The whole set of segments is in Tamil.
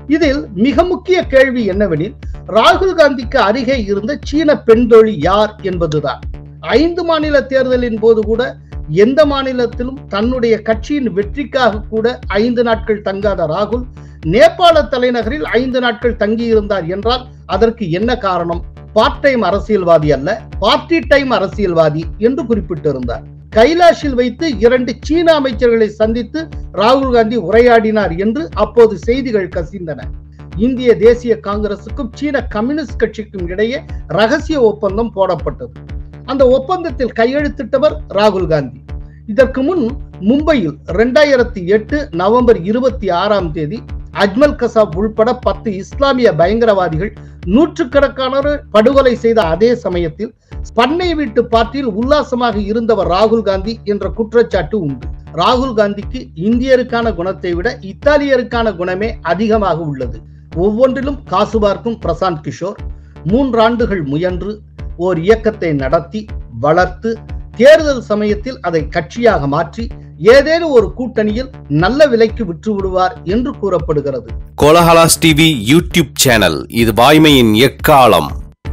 இதில் மிக முக்கிய கேள்வி என்னவெனில், ராகுல் காந்திக்கு அருகே இருந்த சீன பெண் தோழி யார் என்பதுதான். 5 மாநில தேர்தலின் போது கூட எந்த மாநிலத்திலும் தன்னுடைய கட்சியின் வெற்றிக்காக கூட 5 நாட்கள் தங்காத ராகுல் நேபாள தலைநகரில் 5 நாட்கள் தங்கி இருந்தார் என்றால் அதற்கு என்ன காரணம்? பார்ட் டைம் அரசியல்வாதி அல்ல, பார்ட்டி டைம் அரசியல்வாதி என்று குறிப்பிட்டிருந்தார். கைலாஷில் வைத்து 2 சீன அமைச்சர்களை சந்தித்து ராகுல் காந்தி உரையாடினார் என்று அப்போது செய்திகள் கசிந்தன. இந்திய தேசிய காங்கிரசுக்கும் சீன கம்யூனிஸ்ட் கட்சிக்கும் இடையே ரகசிய ஒப்பந்தம் போடப்பட்டது. அந்த ஒப்பந்தத்தில் கையெழுத்திட்டவர் ராகுல் காந்தி. இதற்கு முன் மும்பையில் 2008 நவம்பர் 26 அஜ்மல் கசாப் உள்பட 10 இஸ்லாமிய பயங்கரவாதிகள் நூற்றுக்கணக்கானோர் படுகொலை செய்த அதே சமயத்தில் பண்ணை வீட்டு பார்ட்டியில் உல்லாசமாக இருந்தவர் ராகுல் காந்தி என்ற குற்றச்சாட்டு உண்டு. ராகுல் காந்திக்கு இந்தியருக்கான குணத்தை விட இத்தாலியருக்கான குணமே அதிகமாக உள்ளது. ஒவ்வொன்றிலும் காசு பார்க்கும் பிரசாந்த் கிஷோர் 3 ஆண்டுகள் முயன்று ஓர் இயக்கத்தை நடத்தி வளர்த்து தேர்தல் சமயத்தில் அதை கட்சியாக மாற்றி ஏதேனும் ஒரு கூட்டணியில் நல்ல விலைக்கு விற்று விடுவார் என்று கூறப்படுகிறது. கோலஹலாஸ் டிவி யூடியூப் சேனல், இது வாய்மையின் எக்காலம்.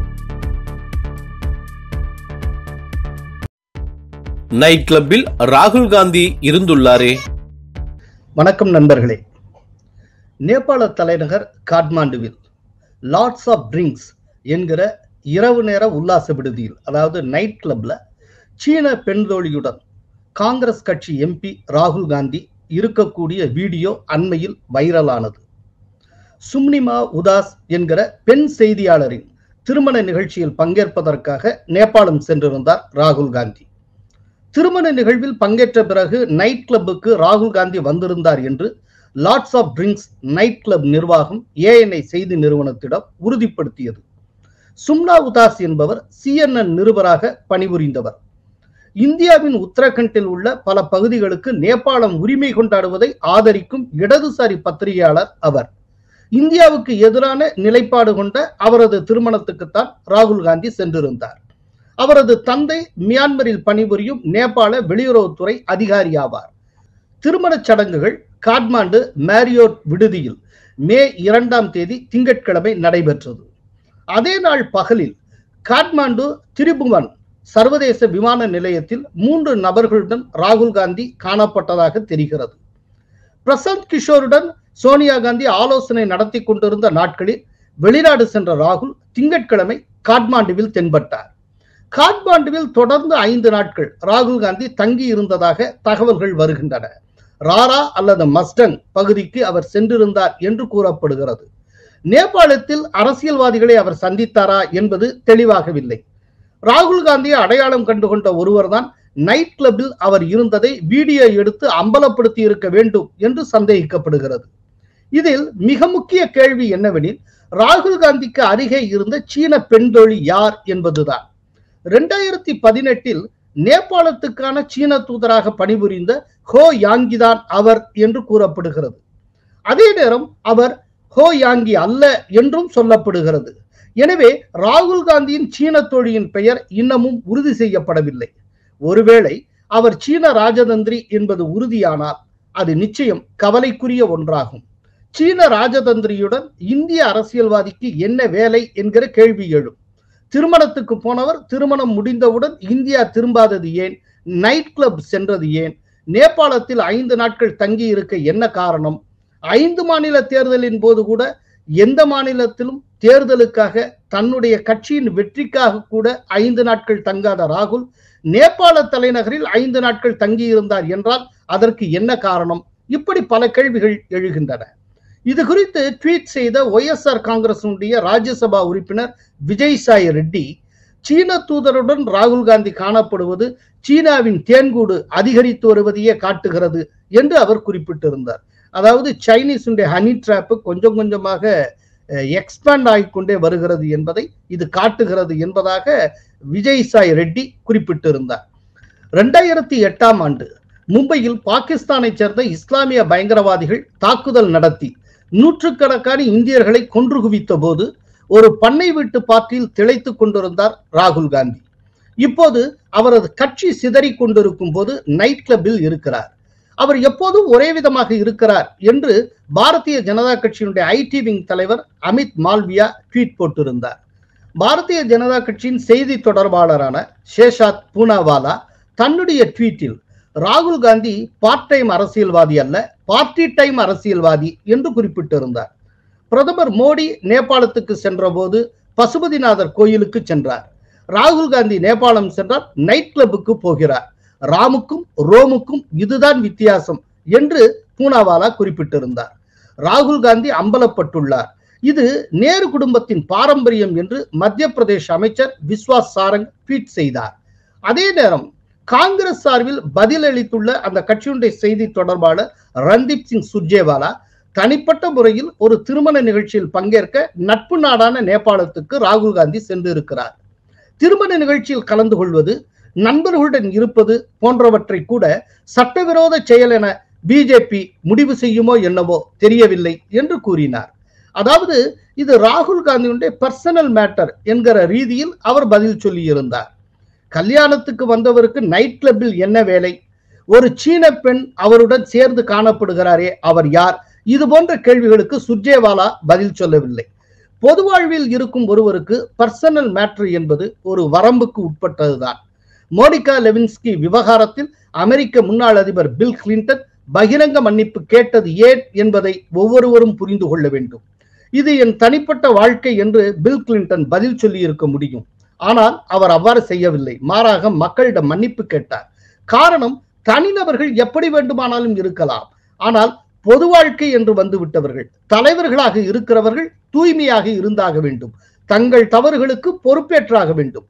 நைட் கிளப்பில் ராகுல் காந்தி இருந்துள்ளாரே. வணக்கம் நண்பர்களே. நேபாள தலைநகர் காட்மாண்டுவில் லாட்ஸ் ஆஃப் ட்ரிங்க்ஸ் என்கிற இரவு நேர உல்லாச விடுதியில், அதாவது நைட் கிளப்ல சீன பெண் தோழியுடன் காங்கிரஸ் கட்சி எம்பி ராகுல் காந்தி இருக்கக்கூடிய வீடியோ அண்மையில் வைரலானது. சும்னிமா உதாஸ் என்கிற பெண் செய்தியாளரின் திருமண நிகழ்ச்சியில் பங்கேற்பதற்காக நேபாளம் சென்றிருந்தார் ராகுல் காந்தி. திருமண நிகழ்வில் பங்கேற்ற பிறகு நைட் கிளப்புக்கு ராகுல் காந்தி வந்திருந்தார் என்று Lords of Drinks night club நிர்வாகம் ANI செய்தி நிறுவனத்திடம் உறுதிப்படுத்தியது. சும்னா உதாஸ் என்பவர் CNN நிருபராக பணிபுரிந்தவர். இந்தியாவின் உத்தரகண்டில் உள்ள பல பகுதிகளுக்கு நேபாளம் உரிமை கொண்டாடுவதை ஆதரிக்கும் இடதுசாரி பத்திரிகையாளர் அவர். இந்தியாவுக்கு எதிரான நிலைப்பாடு கொண்ட அவரது திருமணத்துக்குத்தான் ராகுல் காந்தி சென்றிருந்தார். அவரது தந்தை மியான்மரில் பணிபுரியும் நேபாள வெளியுறவுத்துறை அதிகாரி ஆவார். திருமணச் சடங்குகள் காட்மாண்டு மேரியோட் விடுதியில் மே 2 திங்கட்கிழமை நடைபெற்றது. அதே நாள் பகலில் காட்மாண்டு திரிபுவன் சர்வதேச விமான நிலையத்தில் 3 நபர்களுடன் ராகுல் காந்தி காணப்பட்டதாக தெரிகிறது. பிரசாந்த் கிஷோருடன் சோனியா காந்தி ஆலோசனை நடத்தி கொண்டிருந்த நாட்களில் வெளிநாடு சென்ற ராகுல் திங்கட்கிழமை காட்மாண்டுவில் தென்பட்டார். காட்மாண்டுவில் தொடர்ந்து 5 நாட்கள் ராகுல் காந்தி தங்கி இருந்ததாக தகவல்கள் வருகின்றன. ராரா அல்லது மஸ்டங் பகுதிக்கு அவர் சென்றிருந்தார் என்று கூறப்படுகிறது. நேபாளத்தில் அரசியல்வாதிகளை அவர் சந்தித்தாரா என்பது தெளிவாகவில்லை. ராகுல் காந்தியை அடையாளம் கண்டுகொண்ட ஒருவர்தான் நைட் கிளப்பில் அவர் இருந்ததை வீடியோ எடுத்து அம்பலப்படுத்தி இருக்க வேண்டும் என்று சந்தேகிக்கப்படுகிறது. இதில் மிக முக்கிய கேள்வி என்னவெனில், ராகுல் காந்திக்கு அருகே இருந்த சீன பெண் தோழி யார் என்பதுதான். 2018 நேபாளத்துக்கான சீன தூதராக பணிபுரிந்த ஹோ யாங்கி தான் அவர் என்று கூறப்படுகிறது. அதே நேரம் அவர் ஹோ யாங்கி அல்ல என்றும் சொல்லப்படுகிறது. எனவே ராகுல் காந்தியின் சீன தோழியின் பெயர் இன்னமும் உறுதி செய்யப்படவில்லை. ஒருவேளை அவர் சீன ராஜதந்திரி என்பது உறுதியானால் அது நிச்சயம் கவலைக்குரிய ஒன்றாகும். சீன ராஜதந்திரியுடன் இந்திய அரசியல்வாதிக்கு என்ன வேலை என்கிற கேள்வி எழும். திருமணத்துக்கு போனவர் திருமணம் முடிந்தவுடன் இந்தியா திரும்பாதது ஏன்? நைட் கிளப் சென்றது ஏன்? நேபாளத்தில் 5 நாட்கள் தங்கி இருக்க என்ன காரணம்? 5 மாநில தேர்தலின் போது கூட எந்த மாநிலத்திலும் தேர்தலுக்காக தன்னுடைய கட்சியின் வெற்றிக்காக கூட 5 நாட்கள் தங்காத ராகுல் நேபாள தலைநகரில் 5 நாட்கள் தங்கி இருந்தார் என்றால் அதற்கு என்ன காரணம்? இப்படி பல கேள்விகள் எழுகின்றன. இது குறித்து ட்வீட் செய்த OSR காங்கிரசுடைய ராஜ்யசபா உறுப்பினர் விஜய்சாய் ரெட்டி, சீன தூதருடன் ராகுல் காந்தி காணப்படுவது சீனாவின் தேன்கூடு அதிகரித்து வருவதையே காட்டுகிறது என்று அவர் குறிப்பிட்டிருந்தார். அதாவது சைனீஸுடைய ஹனி டிராப் கொஞ்சம் கொஞ்சமாக எக்ஸ்பேண்ட் ஆகிக்கொண்டே வருகிறது என்பதை இது காட்டுகிறது என்பதாக விஜய்சாய் ரெட்டி குறிப்பிட்டிருந்தார். 2008 மும்பையில் பாகிஸ்தானை சேர்ந்த இஸ்லாமிய பயங்கரவாதிகள் தாக்குதல் நடத்தி நூற்றுக்கணக்கான இந்தியர்களை கொன்று குவித்த போது ஒரு பண்ணை வீட்டு பார்ட்டியில் திளைத்துக் கொண்டிருந்தார் ராகுல் காந்தி. இப்போது அவரது கட்சி சிதறிக் கொண்டிருக்கும் போது நைட் கிளப்பில் இருக்கிறார். அவர் எப்போதும் ஒரே விதமாக இருக்கிறார் என்று பாரதிய ஜனதா கட்சியினுடைய ஐடி விங் தலைவர் அமித் மால்வியா ட்வீட் போட்டிருந்தார். பாரதிய ஜனதா கட்சியின் செய்தி தொடர்பாளரான சேஷாத் பூனாவாலா தன்னுடைய ட்வீட்டில் ராகுல் காந்தி பார்ட் டைம் அரசியல்வாதி அல்ல, பார்ட்டி டைம் அரசியல்வாதி என்று குறிப்பிட்டிருந்தார். பிரதமர் மோடி நேபாளத்துக்கு சென்ற போது பசுபதிநாதர் கோயிலுக்கு சென்றார். ராகுல் காந்தி நேபாளம் சென்றால் நைட் கிளப்புக்கு போகிறார். ராமுக்கும் ரோமுக்கும் இதுதான் வித்தியாசம் என்று பூனாவாலா குறிப்பிட்டிருந்தார். ராகுல் காந்தி அம்பலப்பட்டுள்ளார். இது நேரு குடும்பத்தின் பாரம்பரியம் என்று மத்திய பிரதேச அமைச்சர் விஸ்வாஸ் சாரங் ட்வீட் செய்தார். அதே நேரம் காங்கிரஸ் சார்பில் பதில் அளித்துள்ள அந்த கட்சியினுடைய செய்தி தொடர்பாளர் ரந்தீப் சிங் சுர்ஜேவாலா தனிப்பட்ட முறையில் ஒரு திருமண நிகழ்ச்சியில் பங்கேற்க நட்பு நாடான நேபாளத்துக்கு ராகுல் காந்தி சென்று இருக்கிறார். திருமண நிகழ்ச்சியில் கலந்து கொள்வது, நண்பர்களுடன் இருப்பது போன்றவற்றை கூட சட்டவிரோத செயல் என பிஜேபி முடிவு செய்யுமோ என்னவோ தெரியவில்லை என்று கூறினார். அதாவது இது ராகுல் காந்தியுடைய பர்சனல் மேட்டர் என்கிற ரீதியில் அவர் பதில் சொல்லியிருந்தார். கல்யாணத்துக்கு வந்தவருக்கு நைட் கிளப்பில் என்ன வேலை? ஒரு சீன பெண் அவருடன் சேர்ந்து காணப்படுகிறாரே, அவர் யார்? இது போன்ற கேள்விகளுக்கு சுர்ஜேவாலா பதில் சொல்லவில்லை. பொது வாழ்வில் இருக்கும் ஒருவருக்கு பர்சனல் மேட்டர் என்பது ஒரு வரம்புக்கு உட்பட்டதுதான். மோனிகா லெவின்ஸ்கி விவகாரத்தில் அமெரிக்க முன்னாள் அதிபர் பில் கிளின்டன் பகிரங்க மன்னிப்பு கேட்டது ஏன் என்பதை ஒவ்வொருவரும் புரிந்து கொள்ள வேண்டும். இது என் தனிப்பட்ட வாழ்க்கை என்று பில் கிளின்டன் பதில் சொல்லி இருக்க முடியும். ஆனால் அவர் அவ்வாறு செய்யவில்லை. மாறாக மக்களிடம் மன்னிப்பு கேட்டார். காரணம், தனிநபர்கள் எப்படி வேண்டுமானாலும் இருக்கலாம். ஆனால் பொது வாழ்க்கை என்று வந்துவிட்டவர்கள், தலைவர்களாக இருக்கிறவர்கள் தூய்மையாக இருந்தாக வேண்டும். தங்கள் தவறுகளுக்கு பொறுப்பேற்றாக வேண்டும்.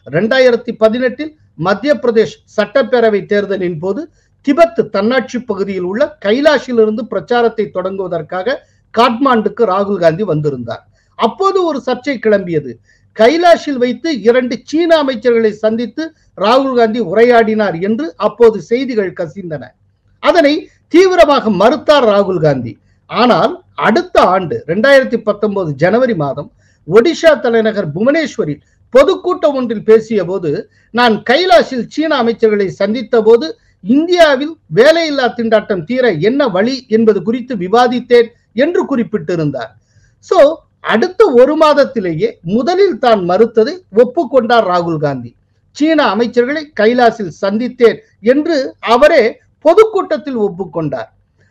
2018 மத்திய பிரதேஷ் சட்டப்பேரவை தேர்தலின் போது திபெத் தன்னாட்சி பகுதியில் உள்ள கைலாஷிலிருந்து பிரச்சாரத்தை தொடங்குவதற்காக காட்மாண்டுக்கு ராகுல் காந்தி வந்திருந்தார். அப்போது ஒரு சர்ச்சை கிளம்பியது. கைலாஷில் வைத்து 2 சீன அமைச்சர்களை சந்தித்து ராகுல் காந்தி உரையாடினார் என்று அப்போது செய்திகள் கசிந்தன. அதனை தீவிரமாக மறுத்தார் ராகுல் காந்தி. ஆனால் அடுத்த ஆண்டு 2019 ஜனவரி மாதம் ஒடிஷா தலைநகர் புவனேஸ்வரில் பொதுக்கூட்டம் ஒன்றில் பேசிய போது, நான் கைலாஷில் சீன அமைச்சர்களை சந்தித்த போது இந்தியாவில் வேலையில்லா திண்டாட்டம் தீர என்ன வழி என்பது குறித்து விவாதித்தேன் என்று குறிப்பிட்டிருந்தார். சோ அடுத்த ஒரு மாதத்திலேயே முதலில் தான் மறுத்ததை ஒப்புக்கொண்டார் ராகுல் காந்தி. சீன அமைச்சர்களை கைலாசில் சந்தித்தேன் என்று அவரே பொதுக்கூட்டத்தில் ஒப்புக்கொண்டார்.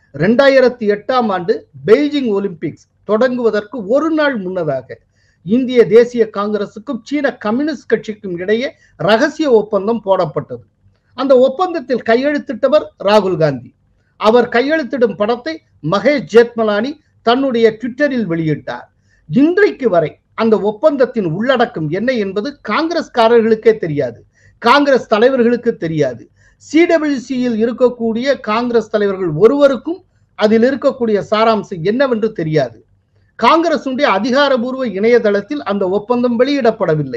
2008ஆம் ஆண்டு பெய்ஜிங் ஒலிம்பிக்ஸ் தொடங்குவதற்கு ஒரு நாள் முன்னதாக இந்திய தேசிய காங்கிரசுக்கும் சீன கம்யூனிஸ்ட் கட்சிக்கும் இடையே ரகசிய ஒப்பந்தம் போடப்பட்டது. அந்த ஒப்பந்தத்தில் கையெழுத்திட்டவர் ராகுல் காந்தி. அவர் கையெழுத்திடும் படத்தை மகேஷ் ஜேத்மலானி தன்னுடைய ட்விட்டரில் வெளியிட்டார். இன்றைக்கு வரை அந்த ஒப்பந்தத்தின் உள்ளடக்கம் என்ன என்பது காங்கிரஸ்காரர்களுக்கே தெரியாது, காங்கிரஸ் தலைவர்களுக்கு தெரியாது. சிடபிள்யூசியில் இருக்கக்கூடிய காங்கிரஸ் தலைவர்கள் ஒருவருக்கும் அதில் இருக்கக்கூடிய சாராம்சம் என்னவென்று தெரியாது. காங்கிரசுடைய அதிகாரபூர்வ இணையதளத்தில் அந்த ஒப்பந்தம் வெளியிடப்படவில்லை.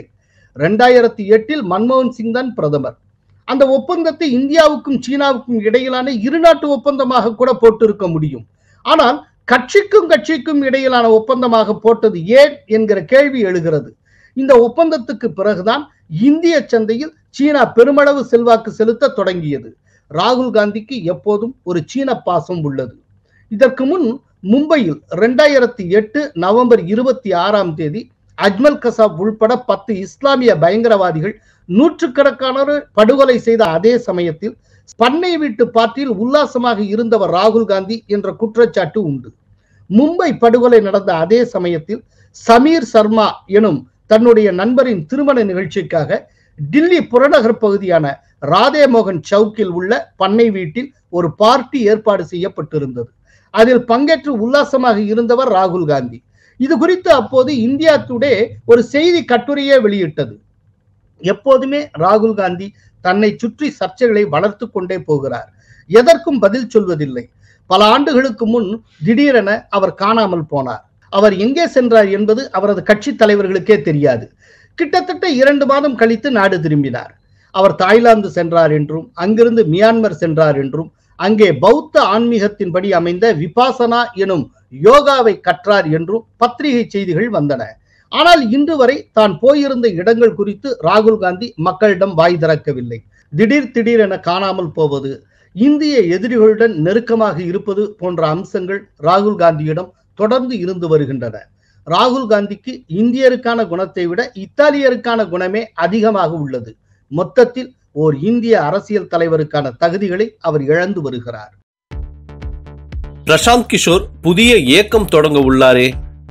2008 மன்மோகன் சிங் தான் பிரதமர். அந்த ஒப்பந்தத்தை இந்தியாவுக்கும் சீனாவுக்கும் இடையிலான இருநாட்டு ஒப்பந்தமாக கூட போட்டிருக்க முடியும். ஆனால் கட்சிக்கும் இடையிலான ஒப்பந்தமாக போட்டது ஏன் என்கிற கேள்வி எழுகிறது. இந்த ஒப்பந்தத்துக்கு பிறகுதான் இந்திய சந்தையில் சீனா பெருமளவு செல்வாக்கு செலுத்த தொடங்கியது. ராகுல் காந்திக்கு எப்போதும் ஒரு சீன பாசம் உள்ளது. இதற்கு முன் மும்பையில் 2008 நவம்பர் 26ஆம் தேதி அஜ்மல் கசாப் உள்பட 10 இஸ்லாமிய பயங்கரவாதிகள் நூற்றுக்கணக்கானோர் படுகொலை செய்த அதே சமயத்தில் பண்ணை வீட்டு பார்ட்டியில் உல்லாசமாக இருந்தவர் ராகுல் காந்தி என்ற குற்றச்சாட்டு உண்டு. மும்பை படுகொலை நடந்த அதே சமயத்தில் சமீர் சர்மா எனும் தன்னுடைய நண்பரின் திருமண நிகழ்ச்சிக்காக டில்லி புறநகர் பகுதியான ராதே மோகன் சவுக்கில் உள்ள பண்ணை வீட்டில் ஒரு பார்ட்டி ஏற்பாடு செய்யப்பட்டிருந்தது. அதில் பங்கேற்று உல்லாசமாக இருந்தவர் ராகுல் காந்தி. இது குறித்து அப்போது இந்தியா டுடே ஒரு செய்தி கட்டுரையே வெளியிட்டது. எப்போதுமே ராகுல் காந்தி தன்னை சுற்றி சர்ச்சைகளை வளர்த்து கொண்டே போகிறார். எதற்கும் பதில் சொல்வதில்லை. பல ஆண்டுகளுக்கு முன் திடீரென அவர் காணாமல் போனார். அவர் எங்கே சென்றார் என்பது அவரது கட்சி தலைவர்களுக்கே தெரியாது. கிட்டத்தட்ட 2 மாதம் கழித்து நாடு திரும்பினார். அவர் தாய்லாந்து சென்றார் என்றும் அங்கிருந்து மியான்மர் சென்றார் என்றும் அங்கே பௌத்த ஆன்மீகத்தின்படி அமைந்த விபாசனா எனும் யோகாவை கற்றார் என்றும் பத்திரிகை செய்திகள் வந்தன. ஆனால் இன்று வரை தான் போயிருந்த இடங்கள் குறித்து ராகுல் காந்தி மக்களிடம் வாய் திறக்கவில்லை. திடீரென காணாமல் போவது, இந்திய எதிரிகளுடன் நெருக்கமாக இருப்பது போன்ற அம்சங்கள் ராகுல் காந்தியிடம் தொடர்ந்து இருந்து வருகின்றன. ராகுல் காந்திக்கு இந்தியருக்கான குணத்தை விட இத்தாலியருக்கான குணமே அதிகமாக உள்ளது. மொத்தத்தில் ஓர் இந்திய அரசியல் தலைவருக்கான தகுதிகளை அவர் இழந்து வருகிறார். பிரசாந்த் கிஷோர் புதிய இயக்கம் தொடங்க உள்ளாரே.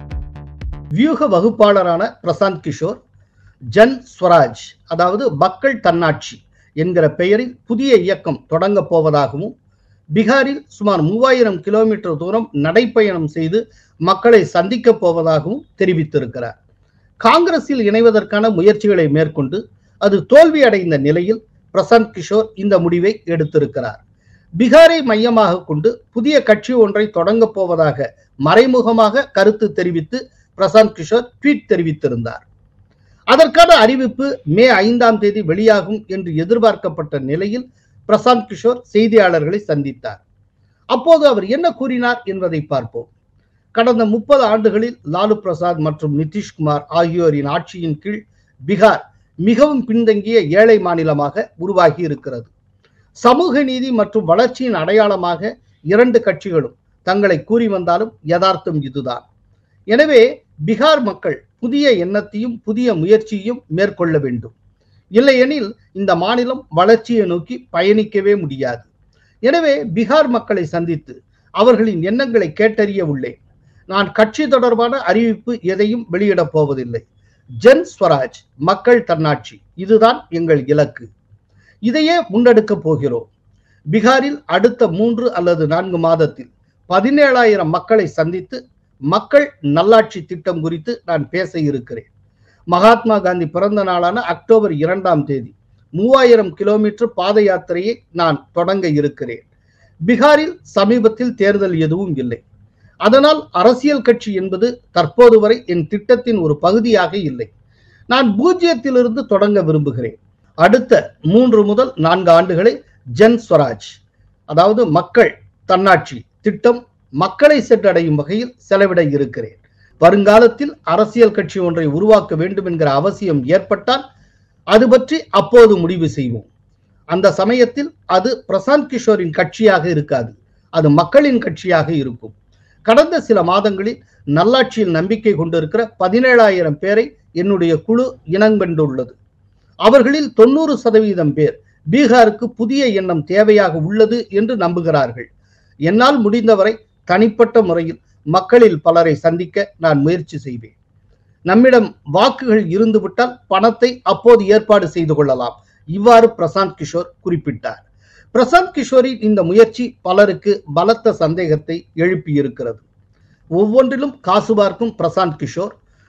வியூக வகுப்பாளரான பிரசாந்த் கிஷோர் ஜன் ஸ்வராஜ், அதாவது மக்கள் தன்னாட்சி என்கிற பெயரில் புதிய இயக்கம் தொடங்க போவதாகவும், பீகாரில் சுமார் 3000 கிலோமீட்டர் தூரம் நடைப்பயணம் செய்து மக்களை சந்திக்க போவதாகவும் தெரிவித்திருக்கிறார். காங்கிரஸில் இணைவதற்கான முயற்சிகளை மேற்கொண்டு அது தோல்வி அடைந்த நிலையில் பிரசாந்த் கிஷோர் இந்த முடிவை எடுத்திருக்கிறார். பீகாரை மையமாக கொண்டு புதிய கட்சி ஒன்றை தொடங்க போவதாக மறைமுகமாக கருத்து தெரிவித்து பிரசாந்த் கிஷோர் ட்வீட் தெரிவித்திருந்தார். அதற்கான அறிவிப்பு மே 5ஆம் தேதி வெளியாகும் என்று எதிர்பார்க்கப்பட்ட நிலையில் பிரசாந்த் கிஷோர் செய்தியாளர்களை சந்தித்தார். அப்போது அவர் என்ன கூறினார் என்பதை பார்ப்போம். கடந்த 30 ஆண்டுகளில் லாலு பிரசாத் மற்றும் நிதிஷ்குமார் ஆகியோரின் ஆட்சியின் கீழ் பீகார் மிகவும் பின்தங்கிய ஏழை மாநிலமாக உருவாகி இருக்கிறது. சமூக நீதி மற்றும் வளர்ச்சியின் அடையாளமாக 2 கட்சிகளும் தங்களை கூறி வந்தாலும் யதார்த்தம் இதுதான். எனவே பீகார் மக்கள் புதிய எண்ணத்தையும் புதிய முயற்சியையும் மேற்கொள்ள வேண்டும். இல்லையெனில் இந்த மாநிலம் வளர்ச்சியை நோக்கி பயணிக்கவே முடியாது. எனவே பீகார் மக்களை சந்தித்து அவர்களின் எண்ணங்களை கேட்டறிய உள்ளேன். நான் கட்சி தொடர்பான அறிவிப்பு எதையும் வெளியிடப் போவதில்லை. ஜன் ஸ்வராஜ், மக்கள் தன்னாட்சி, இதுதான் எங்கள் இலக்கு. இதையே முன்னெடுக்கப் போகிறோம். பீகாரில் அடுத்த 3 அல்லது 4 மாதத்தில் 17,000 மக்களை சந்தித்து மக்கள் நல்லாட்சி திட்டம் குறித்து நான் பேச இருக்கிறேன். மகாத்மா காந்தி பிறந்த நாளான அக்டோபர் 2ஆம் தேதி 3000 கிலோமீட்டர் பாத யாத்திரையை நான் தொடங்க இருக்கிறேன். பீகாரில் சமீபத்தில் தேர்தல் எதுவும் இல்லை. அதனால் அரசியல் கட்சி என்பது தற்போது வரை என் திட்டத்தின் ஒரு பகுதியாக இல்லை. நான் பூஜ்ஜியத்திலிருந்து தொடங்க விரும்புகிறேன். அடுத்த 3 முதல் 4 ஆண்டுகளை ஜன் ஸ்வராஜ், அதாவது மக்கள் தன்னாட்சி திட்டம் மக்களை சென்றடையும் வகையில் செலவிட இருக்கிறேன். வருங்காலத்தில் அரசியல் கட்சி ஒன்றை உருவாக்க வேண்டும் என்கிற அவசியம் ஏற்பட்டால் அது பற்றி அப்போது முடிவு செய்வோம். அந்த சமயத்தில் அது பிரசாந்த் கிஷோரின் கட்சியாக இருக்காது, அது மக்களின் கட்சியாக இருக்கும். கடந்த சில மாதங்களில் நல்லாட்சியில் நம்பிக்கை கொண்டிருக்கிற 17,000 பேரை என்னுடைய குழு இனங்கண்டுள்ளது. அவர்களில் 90% பேர் பீகாருக்கு புதிய எண்ணம் தேவையாக உள்ளது என்று நம்புகிறார்கள். என்னால் முடிந்தவரை தனிப்பட்ட முறையில் மக்களில் பலரை சந்திக்க நான் முயற்சி செய்வேன். நம்மிடம் வாக்குகள் இருந்துவிட்டால் பணத்தை அப்போது ஏற்பாடு செய்து கொள்ளலாம். இவ்வாறு பிரசாந்த் கிஷோர் குறிப்பிட்டார். பிரசாந்த் கிஷோரின் இந்த முயற்சி பலருக்கு பலத்த சந்தேகத்தை எழுப்பியிருக்கிறது. ஒவ்வொன்றிலும் காசு பார்க்கும் பிரசாந்த் கிஷோர்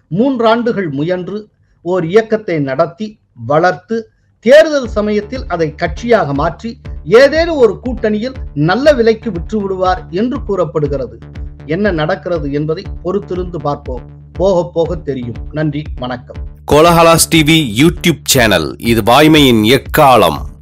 3 ஆண்டுகள் முயன்று ஓர் இயக்கத்தை நடத்தி வளர்த்து தேர்தல் சமயத்தில் அதை கட்சியாக மாற்றி ஏதேனும் ஒரு கூட்டணியில் நல்ல விலைக்கு விற்று விடுவார் என்று கூறப்படுகிறது. என்ன நடக்கிறது என்பதை பொறுத்திருந்து பார்ப்போம். போக போக தெரியும். நன்றி, வணக்கம். கோலஹலாஸ் டிவி யூடியூப் சேனல், இது வாய்மையின் எக்காலம்.